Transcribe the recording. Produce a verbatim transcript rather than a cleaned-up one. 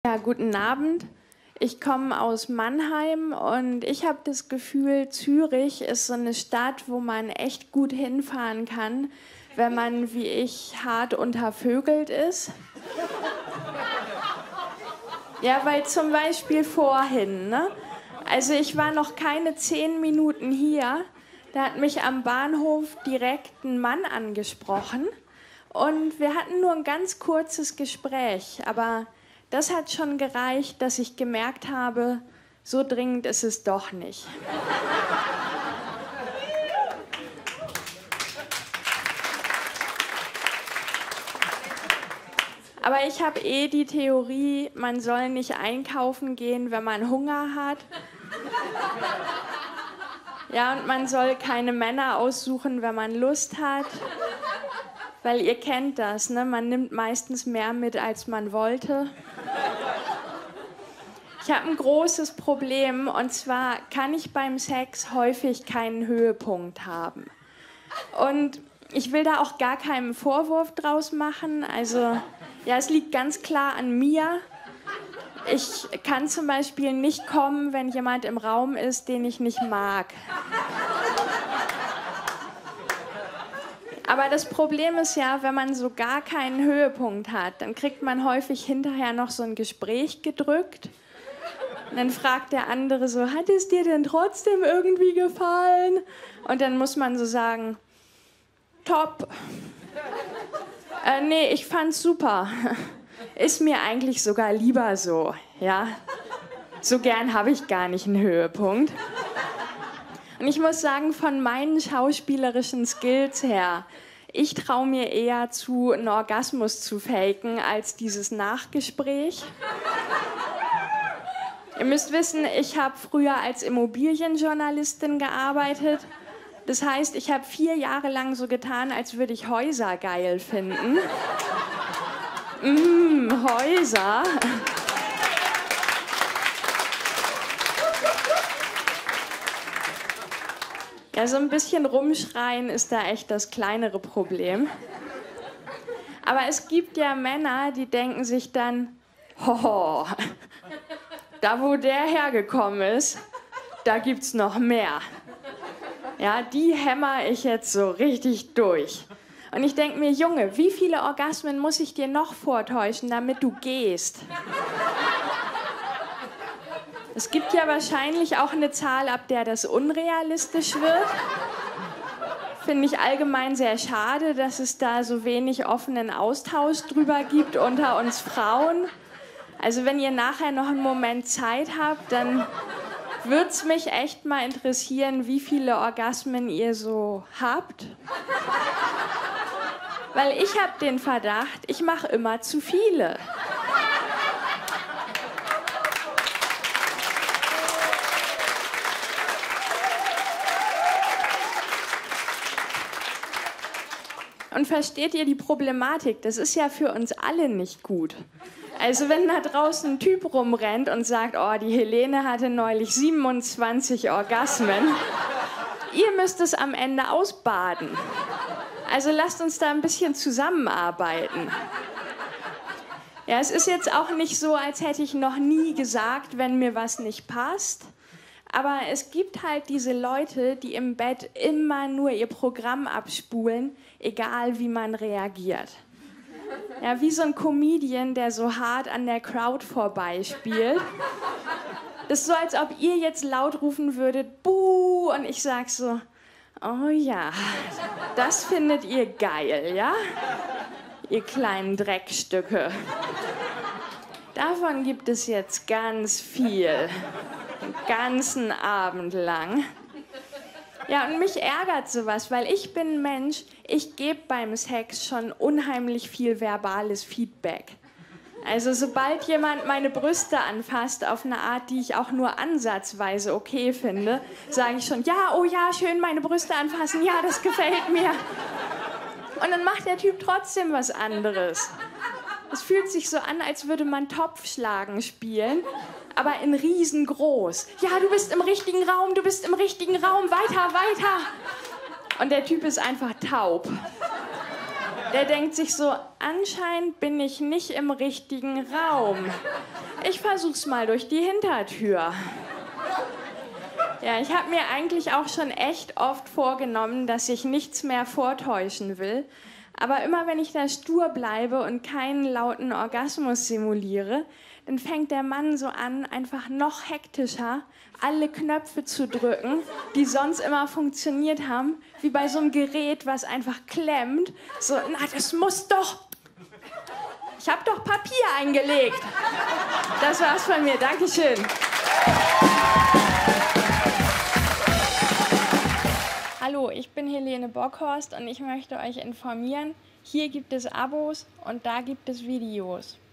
Ja, guten Abend. Ich komme aus Mannheim und ich habe das Gefühl, Zürich ist so eine Stadt, wo man echt gut hinfahren kann, wenn man wie ich hart untervögelt ist. Ja, weil zum Beispiel vorhin, ne? Also ich war noch keine zehn Minuten hier, da hat mich am Bahnhof direkt ein Mann angesprochen und wir hatten nur ein ganz kurzes Gespräch, aber das hat schon gereicht, dass ich gemerkt habe, so dringend ist es doch nicht. Aber ich habe eh die Theorie, man soll nicht einkaufen gehen, wenn man Hunger hat. Ja, und man soll keine Männer aussuchen, wenn man Lust hat. Weil ihr kennt das, ne? Man nimmt meistens mehr mit, als man wollte. Ich habe ein großes Problem, und zwar kann ich beim Sex häufig keinen Höhepunkt haben. Und ich will da auch gar keinen Vorwurf draus machen. Also, ja, es liegt ganz klar an mir. Ich kann zum Beispiel nicht kommen, wenn jemand im Raum ist, den ich nicht mag. Aber das Problem ist ja, wenn man so gar keinen Höhepunkt hat, dann kriegt man häufig hinterher noch so ein Gespräch gedrückt. Und dann fragt der andere so, hat es dir denn trotzdem irgendwie gefallen? Und dann muss man so sagen, top. Äh, nee, ich fand's super. Ist mir eigentlich sogar lieber so, ja. So gern habe ich gar nicht einen Höhepunkt. Und ich muss sagen, von meinen schauspielerischen Skills her, ich traue mir eher zu, einen Orgasmus zu faken, als dieses Nachgespräch. Ihr müsst wissen, ich habe früher als Immobilienjournalistin gearbeitet. Das heißt, ich habe vier Jahre lang so getan, als würde ich Häuser geil finden. Mmh, Häuser. Ja, so ein bisschen rumschreien ist da echt das kleinere Problem. Aber es gibt ja Männer, die denken sich dann, hoho, da wo der hergekommen ist, da gibt's noch mehr. Ja, die hämmer ich jetzt so richtig durch. Und ich denke mir, Junge, wie viele Orgasmen muss ich dir noch vortäuschen, damit du gehst? Es gibt ja wahrscheinlich auch eine Zahl, ab der das unrealistisch wird. Finde ich allgemein sehr schade, dass es da so wenig offenen Austausch drüber gibt unter uns Frauen. Also wenn ihr nachher noch einen Moment Zeit habt, dann würde es mich echt mal interessieren, wie viele Orgasmen ihr so habt. Weil ich habe den Verdacht, ich mache immer zu viele. Und versteht ihr die Problematik? Das ist ja für uns alle nicht gut. Also wenn da draußen ein Typ rumrennt und sagt, oh, die Helene hatte neulich siebenundzwanzig Orgasmen, ihr müsst es am Ende ausbaden. Also lasst uns da ein bisschen zusammenarbeiten. Ja, es ist jetzt auch nicht so, als hätte ich noch nie gesagt, wenn mir was nicht passt. Aber es gibt halt diese Leute, die im Bett immer nur ihr Programm abspulen, egal wie man reagiert. Ja, wie so ein Comedian, der so hart an der Crowd vorbeispielt. Das ist so, als ob ihr jetzt laut rufen würdet, buh, und ich sag so, oh ja, das findet ihr geil, ja? Ihr kleinen Dreckstücke. Davon gibt es jetzt ganz viel. Den ganzen Abend lang. Ja, und mich ärgert sowas, weil ich bin ein Mensch, ich gebe beim Sex schon unheimlich viel verbales Feedback. Also sobald jemand meine Brüste anfasst auf eine Art, die ich auch nur ansatzweise okay finde, sage ich schon, ja, oh ja, schön meine Brüste anfassen, ja, das gefällt mir. Und dann macht der Typ trotzdem was anderes. Es fühlt sich so an, als würde man Topfschlagen spielen, aber in riesengroß. Ja, du bist im richtigen Raum, du bist im richtigen Raum, weiter, weiter. Und der Typ ist einfach taub. Der denkt sich so, anscheinend bin ich nicht im richtigen Raum. Ich versuch's mal durch die Hintertür. Ja, ich habe mir eigentlich auch schon echt oft vorgenommen, dass ich nichts mehr vortäuschen will. Aber immer wenn ich da stur bleibe und keinen lauten Orgasmus simuliere, dann fängt der Mann so an, einfach noch hektischer alle Knöpfe zu drücken, die sonst immer funktioniert haben, wie bei so einem Gerät, was einfach klemmt. So, na, das muss doch... Ich habe doch Papier eingelegt. Das war's von mir. Dankeschön. Hallo, ich bin Helene Bockhorst und ich möchte euch informieren, hier gibt es Abos und da gibt es Videos.